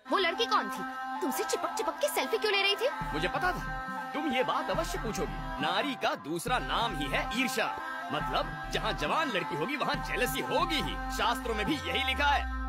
वो लड़की कौन थी? तुमसे चिपक चिपक के सेल्फी क्यों ले रही थी? मुझे पता था तुम ये बात अवश्य पूछोगी। नारी का दूसरा नाम ही है ईर्ष्या। मतलब जहाँ जवान लड़की होगी वहाँ जेलसी होगी ही। शास्त्रों में भी यही लिखा है।